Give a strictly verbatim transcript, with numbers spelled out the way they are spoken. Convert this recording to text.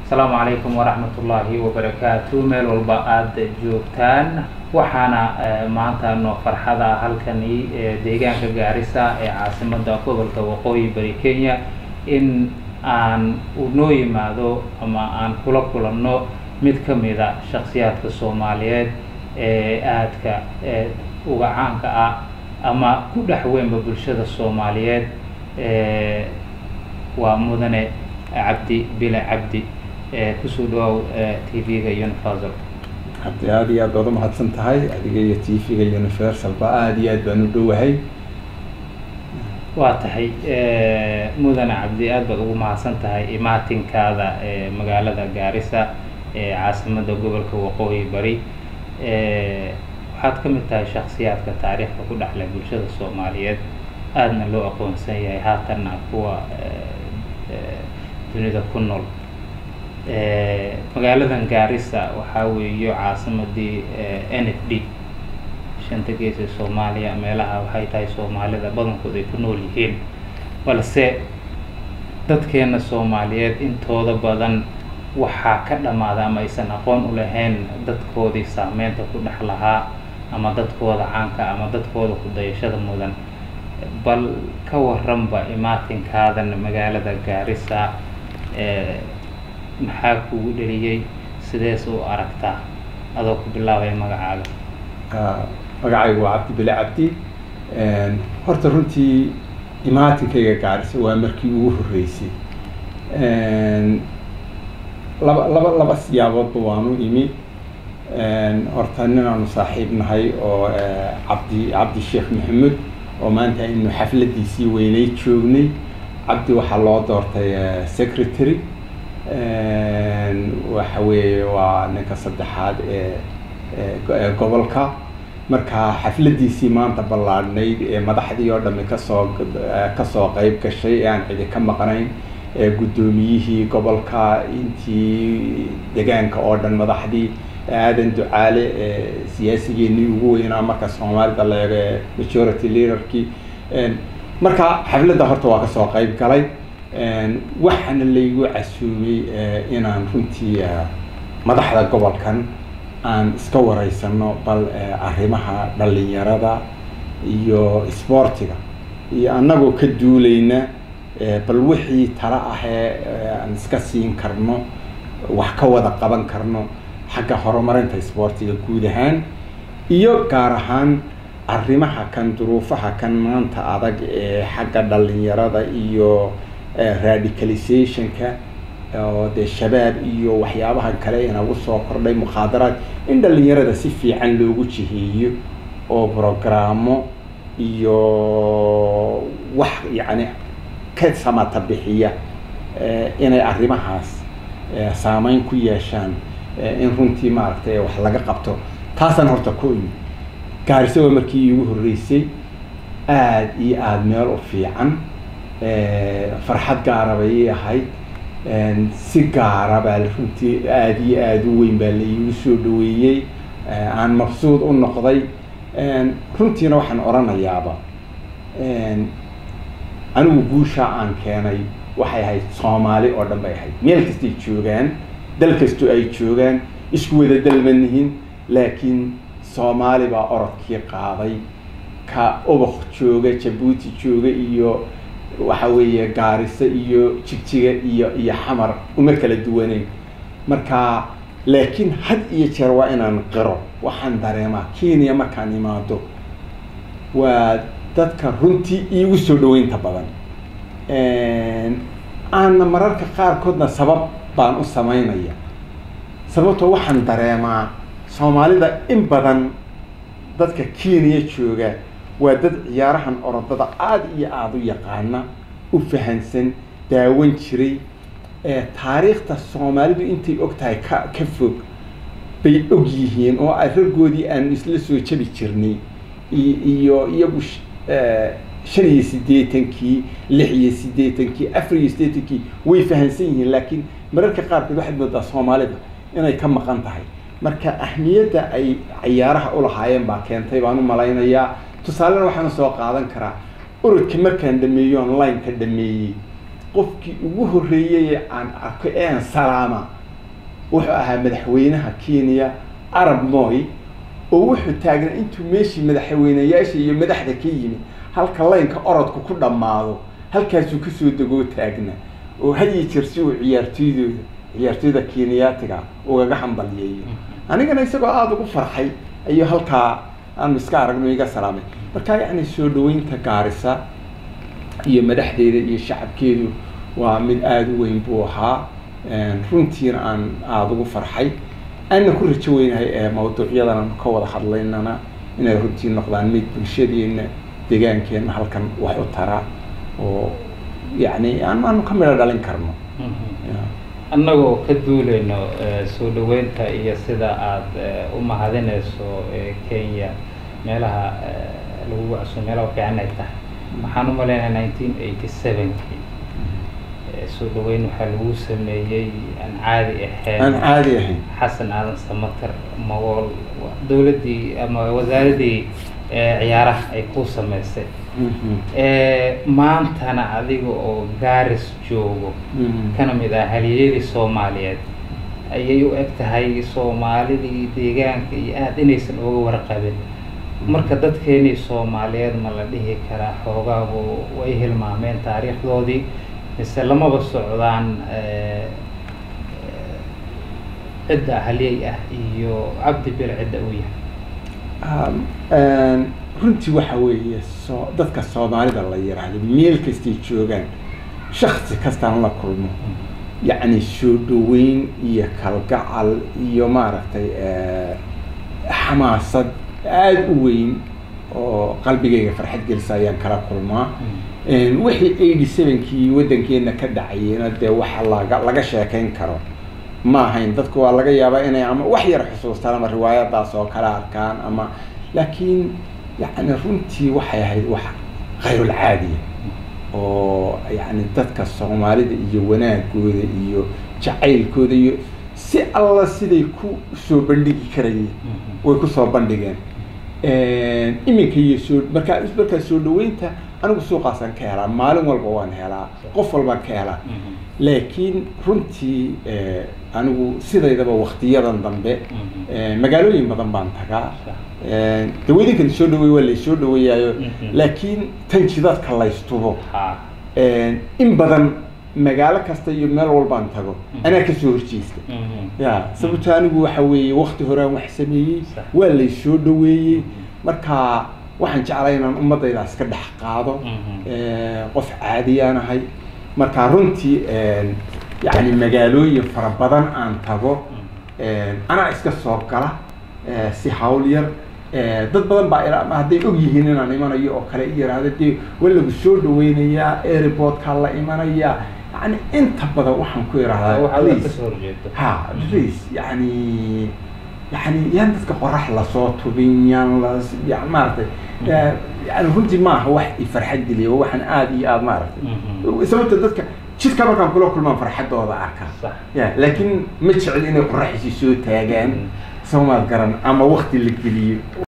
السلام عليكم ورحمة الله وبركاته. ميل والبعض جوكتان وحنا معناتها إنه فرحة هالكني ديجان كجارسة عاصمة داخل الوقوي بريكينيا إن عن ونوي ماذا أما عن كل كل النوع متكملة شخصيات الصوماليات آدك وعنك أما كل حوين ببرشة الصوماليات ومدن عبدي بلا عبدي كسودو تي في يونيفرسال. عبدي هذه أقدر ما حدثت هاي هذه تي في يونيفرسال بقى هذه أدبنا دوهاي. واتحي مدن عبدي أدبنا ما حدثت هاي إماتين كذا مقالة جارسة عاصمة دولة وقوي بري. حد كم تاي شخصيات كتاريخ وكل أحلى بالشدة الصوماليات أدنى لو أقول سيء هاتنا قوة dunida ku nool magaaladan Gaarisa waxa weeyo caasimadii N F D shanta gees ee Soomaaliya meelaha waxay tahay Soomaalida badankooda ay ku nool yihiin balse dadkeena Soomaaliyeed intooda badan waxa ka dhamaada ama aysan aqoon u lahayn dadkoodii saameynta ku dhaxlaha ama dadkooda caanka ama dadkooda ku dayashada mudan bal ka waranba imaatinkadan magaalada Gaarisa maxaa kugu dhaliyay sidees u aragtaa adoo ku bilaabay magacaaga magacaygu waa Cabdi Bila Cabdi horta runtii imaatinkayga Gaarisa waa markii ugu horeysay laba laba laba siyaabood waanu imi horta ninaanu saaxiib nahay oo Cabdi Cabdi Sheekh Maxamed oo maanta inuu xafladiisii weynay joognay عبدي وحلو دورتي سكرتري وحوي ونك صدحات قبلك مركا حفلة دي سيمان تبلعني مدحدي يوردم كسوق كسوق قيب كشيء يعني إذا كم مقرين قدوميه قبلك إنتي دجان كأردن مدحدي هذا انتو عالي سياسي نيوغو هنا مركا سومالي دلائر مشورتي ليركي marka xafladda horta waa ka soo qayb galay een waxaan leeyahay casuumay inaan runtii madaxda gobolkan aan iska wareysano bal arrimaha dhalinyarada iyo sportiga iyo anagoo ka duulayna bal wixii tala ah aan iska siin karno wax ka wada qaban karno xagga horumarinta sportiga guud ahaan iyo gaar ahaan arrimaha kan duruufaha kan maanta adag ee xagga dhalinyarada iyo radicalization-ka oo de shabaab iyo waxyaabaha kale ee nagu soo kordhay muqaadaraad in dhalinyarada si fiican loogu jiheeyo oo programmo iyo wax yani ka samata bixiya inay arrimahaas saameyn ku yeeshaan in runtii maaragtay wax laga qabto taasan horta ku Gaarisa waa markii ugu horeysay aad iyo aad meel u fiican farxad gaar ah bay ahayd si gaar ah baa runtii aad iyo aad u weyn baa la igu soo dhaweeyay aan mabsuud u noqday runtiina waxaan oranayaaba anigu guusha aan keenay waxay ahayd Soomaali oo dhan bay ahayd meel kasta ay joogaan dal kasta ay joogaan isku wada dalmanihin laakiin Soomaali baa orodkii qaaday ka ubax jooga Djibouti jooga iyo waxa weeye Gaarisa iyo Jigjiga iyo iyo Xamar uma kala duwaneen marka laakiin had iyo jeer waa inaan qiro waxaan dareemaa Kenya markaan imaado waa dadka runtii iigu soo dhaweynta badan een aan mararka qaar koodna sabab baan u sameynaya sababtoo waxaan dareemaa Soomaalida in badan dadka Kenya jooga waa dad ciyaarahan orodada aad iyo aad u yaqaana u fahansan daawan jiray ee taariikhda Soomaalidu intay ogtahay ka ka fog bay og yihiin oo ay ragoodii aan isla soo jabi jirnay iyo iyagu shan iyo siddeetankii lix iyo siddeetankii afar iyo siddeetankii way fahansan yihiin laakiin mararka qaar waxay moodaa Soomaalida inay ka maqan tahay marka ahmiyada ay ciyaaraha u lahaayeen baa keentay baan u malaynayaa tusaale waxaan soo qaadan karaa ururka markaan dhameeyo online ka dhameeyay qofkii ugu horreeyay aan arko een salaama wuxuu ahaa madaxweynaha Kenya Arab Moi oo wuxuu taagnaa intuu meeshii madaxweynayaasha iyo madaxda ka yimid halka laynka orodku ku dhamaado halkaasuu ka soo degoo taagnaa oo hadii jirsi uu ciyaartooydooda ciyaartooyda Kenyaatiga ugaga hambalyeeyo anigana isagoo aad ugu farxay ayuu halkaa aan iska aragno iga salaamay marka yacni soo dhaweynta Gaarisa iyo madaxdeeda iyo shacabkeedu waa mid aad u weyn buu ahaa runtiina aan aad ugu farxay أنا كل شيء وين موضوعيا أنا كود حضلين أنا إن روتين نقدان ميت بالشدي إن دجان كان هالكن واحد ترى ويعني أنا ما نكمل دالين كرمه. أنا جو كدول إنه سودوين تا يصيدا عاد أم هذين سو كينيا ملها لو عشان ملها كأنه تح محنو ملنا nineteen eighty-seven سودوين وحلوس ميجي عن عادي إحيان عن عادي إحيان حسن هذا سمتر موال دولتي أما وزارتي عياره يقوس ميسي ما أنت أنا عاديجو أو جارس جوجو كانوا مذا هليلي سوماليات أيو أكت هاي سومالي دي ديجان كي أدينيس أو ورقابين مركزات كيني سوماليات ملديه كرا حوجا وإيه المعمين تاريخ ذودي مثل لما بالسعودان عدة أهلية iyo عبد بير عدة وياه. أم runtii waxa weeye soo dadka Soomaalida la yiraahdo meel kasta joogan shakhsi kasta la kulmo yaani soo dhaweyn iyo kalgacal iyo maaragtay xamaasad aad u weyn oo qalbigayga farxad gelisayaan kala kulmaa wixii eighty-seven kii wadankeena ka dhacayna de waxa laga laga sheekayn karo ma ahayn dadku waa laga yaabaa inay ama wax yar xusuustaan ama riwaayadaas oo kala arkaan ama laakiin يعني runtii waxay ahayd wax غير العادي oo yani dadka Soomaalida iyo wanaagooda iyo jacaylkooda iyo si alla siday ku soo bandhigi karayeen way ku soo bandhigeen ee iminka iyo soo marka isbarka soo dhaweynta anigu suuqaasan ka helaa maalin walba waan helaa qof walba ka helaa laakiin runtii ee anigu sidaydaba waqtiyadan dambe ee magaalooyin badan baan tagaa ee dawladda soo dhaweey wala soo dhaweeyayo laakiin tan jidadka la istubo ee in badan magaalo kasta iyo meel walba aan tago ana ka soo horjeesta ya sababta anigu waxa weeye waqti hore wax sameeyay wala soo dhaweeyay marka waxaan jeclahay inaan ummadayda iska dhex qaado ee qof caadi aan ahay marka runtii ee يعني مجالوي فربضان عن تجو أنا إسكسر كلا سحاولير ضد بدن بعير ما هدي أجي هنا أنا إيمان أيه أكلي هذا دي ولا بشور دوين يا إيربود كلا إيمان يا يعني أنت بدأ وحن كوير هذا ها بليز يعني يعني يندس كقرح لصوت وبينيان لص يعني ما أعرف يعني كنت ما هو واحد يفرحد لي هو وحن عادي آه ما أعرف سويت ذاتك شيء كبر كان كله كل ما فرحت وضع عركة صح يعني لكن مش عاد إنه قرح يسوي تاجان سوما القرن أما وقت اللي كليه